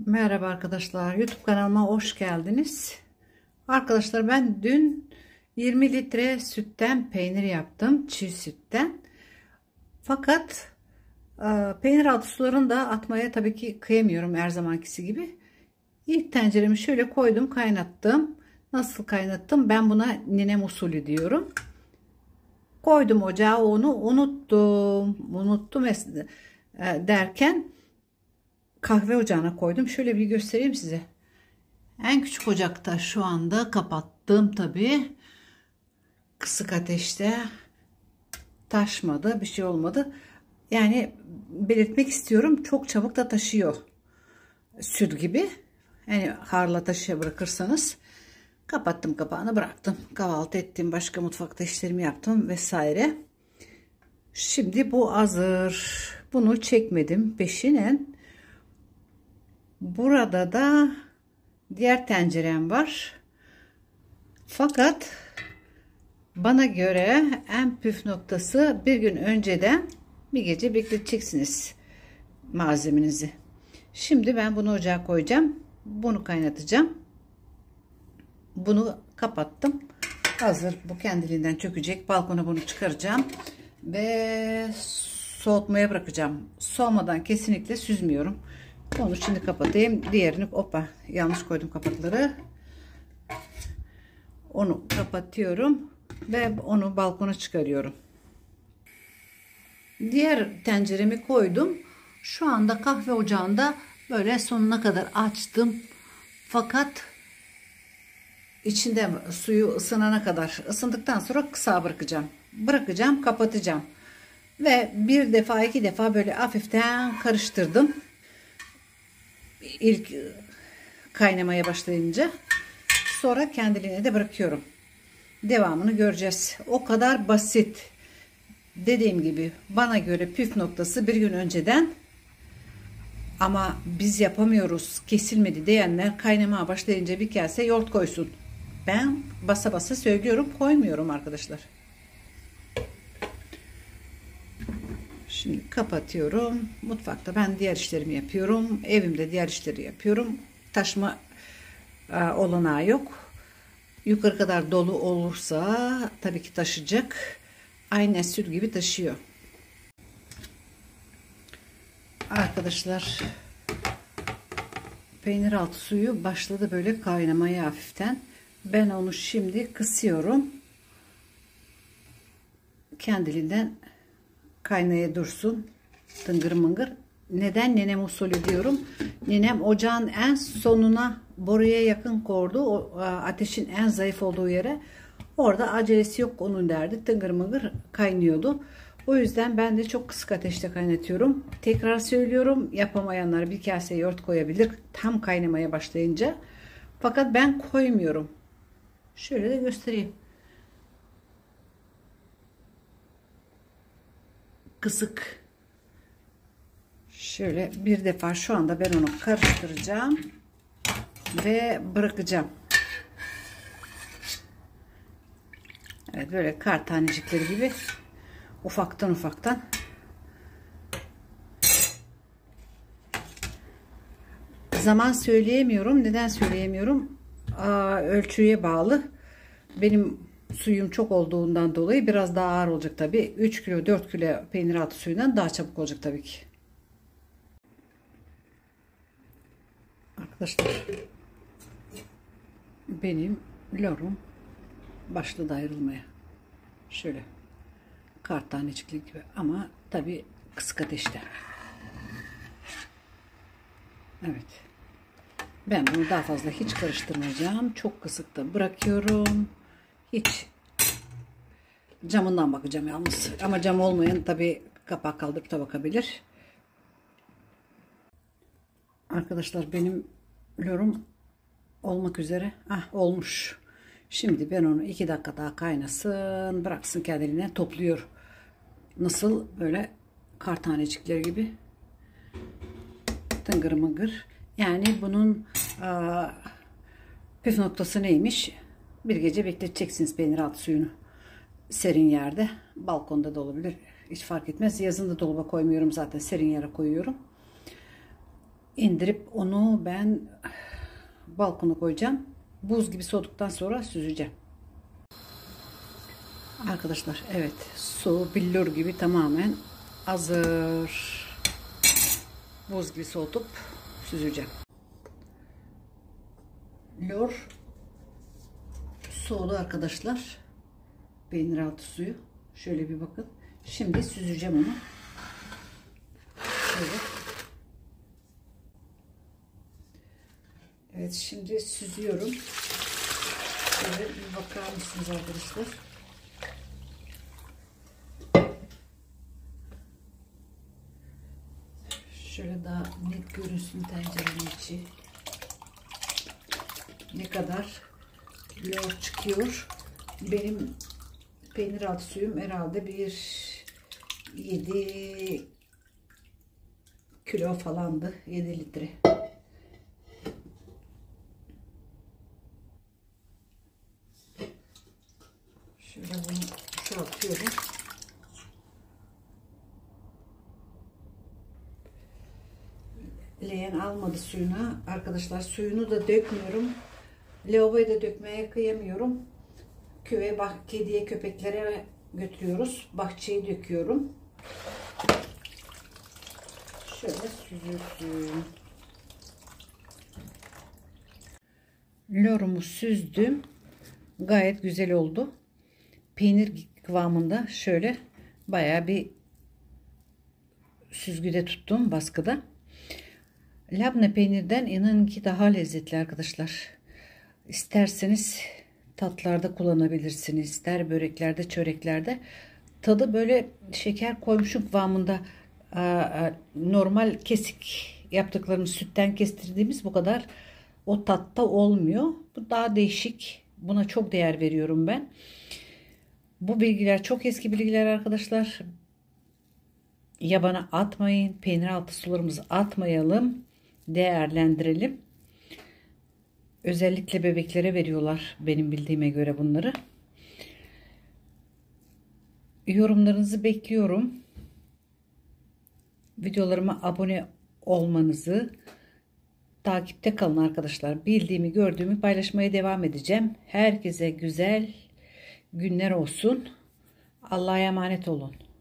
Merhaba arkadaşlar, YouTube kanalıma hoş geldiniz. Arkadaşlar ben dün 20 litre sütten peynir yaptım, çiğ sütten. Fakat peynir altı sularını da atmaya tabii ki kıyamıyorum her zamankisi gibi. İlk tenceremi şöyle koydum, kaynattım. Nasıl kaynattım? Ben buna ninem usulü diyorum. Koydum ocağa, onu unuttum derken kahve ocağına koydum. Şöyle bir göstereyim size. En küçük ocakta şu anda kapattım tabii. Kısık ateşte taşmadı, bir şey olmadı. Yani belirtmek istiyorum, çok çabuk da taşıyor. Süt gibi. Yani harla taşıya bırakırsanız. Kapattım kapağını, bıraktım. Kahvaltı ettim, başka mutfakta işlerimi yaptım vesaire. Şimdi bu hazır. Bunu çekmedim peşinen. Burada da diğer tencerem var. Fakat bana göre en püf noktası bir gün önceden bir gece bekleteceksiniz malzemenizi. Şimdi ben bunu ocağa koyacağım. Bunu kaynatacağım. Bunu kapattım. Hazır. Bu kendiliğinden çökecek. Balkona bunu çıkaracağım. Ve soğutmaya bırakacağım. Soğumadan kesinlikle süzmüyorum. Onu şimdi kapatayım. Diğerini yanlış koydum kapakları. Onu kapatıyorum ve onu balkona çıkarıyorum. Diğer tenceremi koydum. Şu anda kahve ocağında böyle sonuna kadar açtım. Fakat içinde suyu ısınana kadar, ısındıktan sonra kısa bırakacağım. Kapatacağım. Ve bir defa iki defa böyle hafiften karıştırdım. İlk kaynamaya başlayınca sonra kendiliğine de bırakıyorum. Devamını göreceğiz. O kadar basit. Dediğim gibi bana göre püf noktası bir gün önceden, ama biz yapamıyoruz, kesilmedi diyenler kaynamaya başlayınca bir kase yoğurt koysun. Ben basa basa söylüyorum, koymuyorum arkadaşlar. Şimdi kapatıyorum. Mutfakta ben diğer işlerimi yapıyorum. Evimde diğer işleri yapıyorum. Taşma olanağı yok. Yukarı kadar dolu olursa tabii ki taşıyacak. Aynen süt gibi taşıyor. Arkadaşlar peynir altı suyu başladı böyle kaynamaya hafiften. Ben onu şimdi kısıyorum. Kendiliğinden kaynaya dursun. Tıngır mıngır. Neden nenem usulü diyorum? Nenem ocağın en sonuna, boruya yakın koydu. O ateşin en zayıf olduğu yere. Orada acelesi yok onun derdi. Tıngır mıngır kaynıyordu. O yüzden ben de çok kısık ateşte kaynatıyorum. Tekrar söylüyorum, yapamayanlar bir kase yoğurt koyabilir tam kaynamaya başlayınca. Fakat ben koymuyorum. Şöyle de göstereyim. Kısık. Şöyle bir defa şu anda ben onu karıştıracağım ve bırakacağım. Evet, böyle kar tanecikleri gibi ufaktan. Zaman söyleyemiyorum. Neden söyleyemiyorum? Ölçüye bağlı. Benim suyum çok olduğundan dolayı biraz daha ağır olacak tabii. 3 kilo 4 kilo peynir altı suyundan daha çabuk olacak tabii ki. Arkadaşlar benim lorum başladı ayrılmaya. Şöyle kar tanecikli gibi, ama tabii kısık ateşte. Evet. Ben bunu daha fazla hiç karıştırmayacağım. Çok kısıkta bırakıyorum. Hiç camından bakacağım yalnız. Ama cam olmayan tabii kapağı kaldırıp da bakabilir. Arkadaşlar benim lorum olmak üzere. Olmuş. Şimdi ben onu 2 dakika daha kaynasın. Bıraksın kendiliğine, topluyor. Nasıl böyle kar tanecikleri gibi. Tıngır mıngır. Yani bunun püf noktası neymiş? Bir gece bekleteceksiniz peynir altı suyunu. Serin yerde. Balkonda da olabilir. Hiç fark etmez. Yazın da dolaba koymuyorum zaten. Serin yere koyuyorum. indirip onu ben balkona koyacağım. Buz gibi soğuduktan sonra süzeceğim. Arkadaşlar evet, su billur gibi tamamen hazır. Buz gibi soğutup süzeceğim. Lor soğudu arkadaşlar. Peynir altı suyu. Şöyle bir bakın. Şimdi süzeceğim onu. Şöyle. Evet, şimdi süzüyorum. Şöyle bir bakar mısınız arkadaşlar? Şöyle daha net görünsün tencerenin içi. Ne kadar lor çıkıyor. Benim peynir altı suyum herhalde bir 7 kilo falandı. 7 litre. Şöyle bunu boşaltıyorum. Leğen almadı suyuna. Arkadaşlar suyunu da dökmüyorum. Lavaboya da dökmeye kıyamıyorum. Köye, kediye, köpeklere götürüyoruz. Bahçeyi döküyorum. Şöyle süzüyorum. Lorumu süzdüm. Gayet güzel oldu. Peynir kıvamında şöyle bayağı bir süzgüde tuttum, baskıda. Labne peynirden inanın ki daha lezzetli arkadaşlar. İsterseniz tatlarda kullanabilirsiniz. İster böreklerde, çöreklerde. Tadı böyle şeker koymuşum kıvamında. Normal kesik yaptıklarımız, sütten kestirdiğimiz bu kadar o tatta olmuyor. Bu daha değişik. Buna çok değer veriyorum ben. Bu bilgiler çok eski bilgiler arkadaşlar. Yabana atmayın. Peynir altı sularımızı atmayalım. Değerlendirelim. Özellikle bebeklere veriyorlar benim bildiğime göre bunları. Yorumlarınızı bekliyorum. Videolarıma abone olmanızı, takipte kalın arkadaşlar. Bildiğimi, gördüğümü paylaşmaya devam edeceğim. Herkese güzel günler olsun. Allah'a emanet olun.